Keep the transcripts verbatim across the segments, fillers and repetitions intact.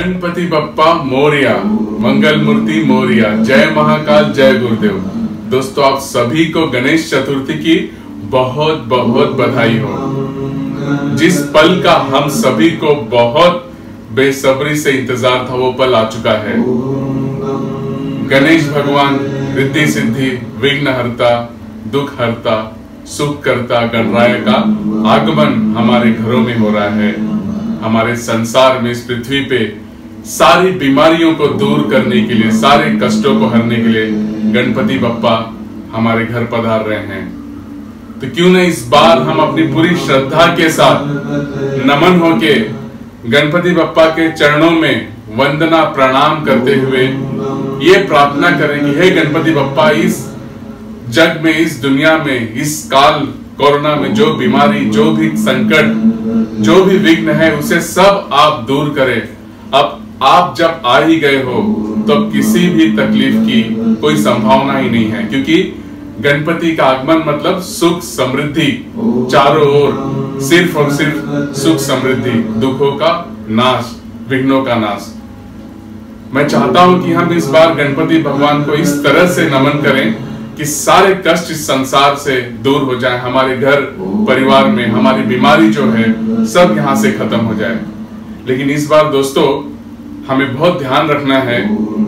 गणपति बप्पा मोरिया, मंगल मूर्ति मोरिया, जय महाकाल, जय गुरुदेव। दोस्तों, आप सभी को गणेश चतुर्थी की बहुत बहुत बधाई हो। जिस पल का हम सभी को बहुत बेसब्री से इंतजार था, वो पल आ चुका है। गणेश भगवान रिद्धि सिद्धि, विघ्नहर्ता, दुख हरता, सुख करता गणराय का आगमन हमारे घरों में हो रहा है। हमारे संसार में, इस पृथ्वी पे सारी बीमारियों को दूर करने के लिए, सारे कष्टों को हरने के लिए गणपति बप्पा हमारे घर पधार रहे हैं। तो क्यों न इस बार हम अपनी पूरी श्रद्धा के साथ नमन होके गणपति बप्पा के चरणों में वंदना प्रणाम करते हुए ये प्रार्थना करें कि हे गणपति बप्पा, इस जग में, इस दुनिया में, इस काल कोरोना में जो बीमारी, जो भी संकट, जो भी विघ्न है, उसे सब आप दूर करें। अब आप जब आ ही गए हो तो अब किसी भी तकलीफ की कोई संभावना ही नहीं है, क्योंकि गणपति का आगमन मतलब सुख समृद्धि, चारों ओर सिर्फ और सिर्फ सुख समृद्धि, दुखों का नाश, विघ्नों का नाश। मैं चाहता हूं कि हम इस बार गणपति भगवान को इस तरह से नमन करें कि सारे कष्ट इस संसार से दूर हो जाए, हमारे घर परिवार में हमारी बीमारी जो है सब यहाँ से खत्म हो जाए। लेकिन इस बार दोस्तों, हमें बहुत ध्यान रखना है।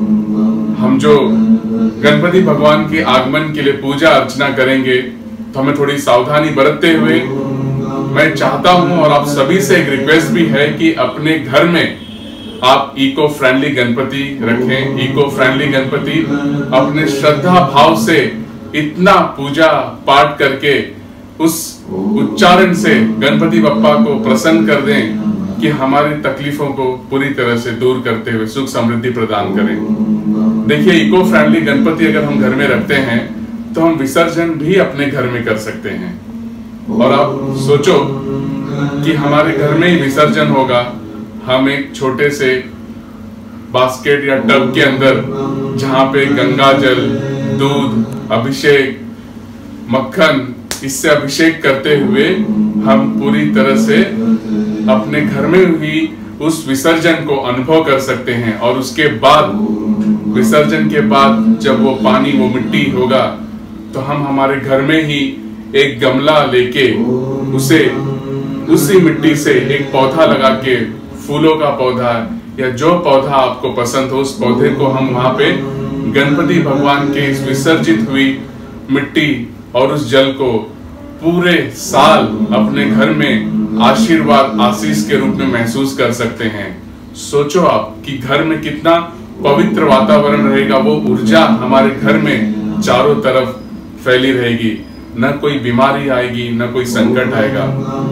हम जो गणपति भगवान के आगमन के लिए पूजा अर्चना करेंगे तो हमें थोड़ी सावधानी बरतते हुए, मैं चाहता हूं और आप सभी से एक रिक्वेस्ट भी है कि अपने घर में आप इको फ्रेंडली गणपति रखें। इको फ्रेंडली गणपति अपने श्रद्धा भाव से इतना पूजा पाठ करके उस उच्चारण से गणपति बप्पा को प्रसन्न कर दें कि हमारी तकलीफों को पूरी तरह से दूर करते हुए सुख समृद्धि प्रदान करें। देखिए, इको फ्रेंडली गणपति अगर हम घर में रखते हैं तो हम विसर्जन भी अपने घर में कर सकते हैं। और आप सोचो कि हमारे घर में ही विसर्जन होगा। हम एक छोटे से बास्केट या टब के अंदर, जहां पे गंगा जल, दूध, अभिषेक, मक्खन, इससे अभिषेक करते हुए हम पूरी तरह से अपने घर में ही उस विसर्जन को अनुभव कर सकते हैं। और उसके बाद, विसर्जन के बाद जब वो पानी, वो मिट्टी होगा, तो हम हमारे घर में ही एक गमला लेके उसे, उसी मिट्टी से एक पौधा लगा के, फूलों का पौधा या जो पौधा आपको पसंद हो, उस पौधे को हम वहां पे गणपति भगवान के इस विसर्जित हुई मिट्टी और उस जल को पूरे साल अपने घर में आशीर्वाद, आशीष के रूप में महसूस कर सकते हैं। सोचो आप कि घर में कितना पवित्र वातावरण रहेगा, वो ऊर्जा हमारे घर में चारों तरफ फैली रहेगी, न कोई बीमारी आएगी, न कोई संकट आएगा।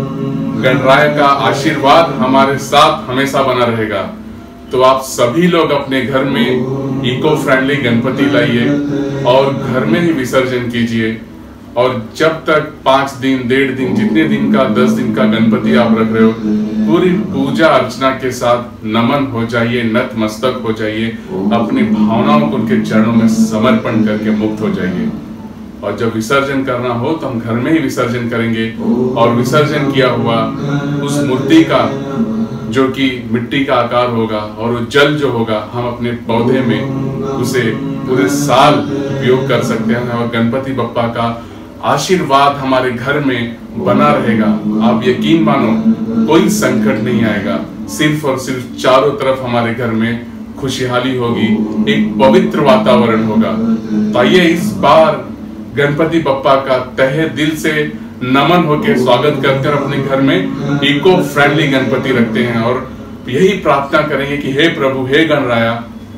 गणराय का आशीर्वाद हमारे साथ हमेशा बना रहेगा। तो आप सभी लोग अपने घर में इको फ्रेंडली गणपति लाइए और घर में ही विसर्जन कीजिए। और जब तक पांच दिन, डेढ़ दिन, जितने दिन का, दस दिन का गणपति आप रख रहे हो, पूरी पूजा अर्चना के साथ नमन हो जाइए, नतमस्तक हो जाइए, अपनी भावनाओं को उनके चरणों में समर्पण करके मुक्त हो जाइए। और जब विसर्जन करना हो तो हम घर में ही विसर्जन करेंगे। और विसर्जन किया हुआ उस मूर्ति का, जो कि मिट्टी का आकार होगा, और वो जल जो होगा, हम अपने पौधे में उसे पूरे साल उपयोग कर सकते हैं। और गणपति बप्पा का आशीर्वाद हमारे घर में बना रहेगा। आप यकीन मानो, कोई संकट नहीं आएगा, सिर्फ और सिर्फ चारों तरफ हमारे घर में खुशहाली होगी, एक पवित्र वातावरण होगा। तो आइए इस बार गणपति बप्पा का तहे दिल से नमन होकर स्वागत करकर अपने घर में इको फ्रेंडली गणपति रखते हैं। और यही प्रार्थना करेंगे कि हे प्रभु, हे गणराया,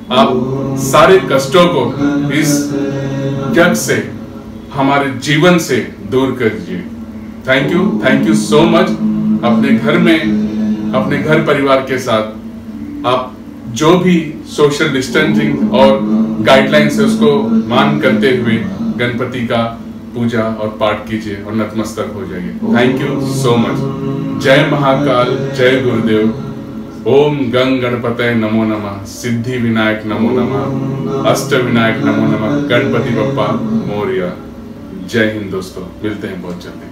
आप सारे कष्टों को इस जग से, हमारे जीवन से दूर कर दीजिए। Thank you, thank you so much. अपने घर में, अपने घर परिवार के साथ आप जो भी सोशल डिस्टेंसिंग और गाइडलाइंस है उसको मान करते हुए गणपति का पूजा और पाठ कीजिए और नतमस्तक हो जाइए। Thank you so much. जय महाकाल, जय गुरुदेव। ओम गंग गणपतये नमो नमः, सिद्धि विनायक नमो नमः, अष्ट विनायक नमो नमः, गणपति बप्पा मोरिया। जय हिंद दोस्तों, मिलते हैं बहुत जल्दी।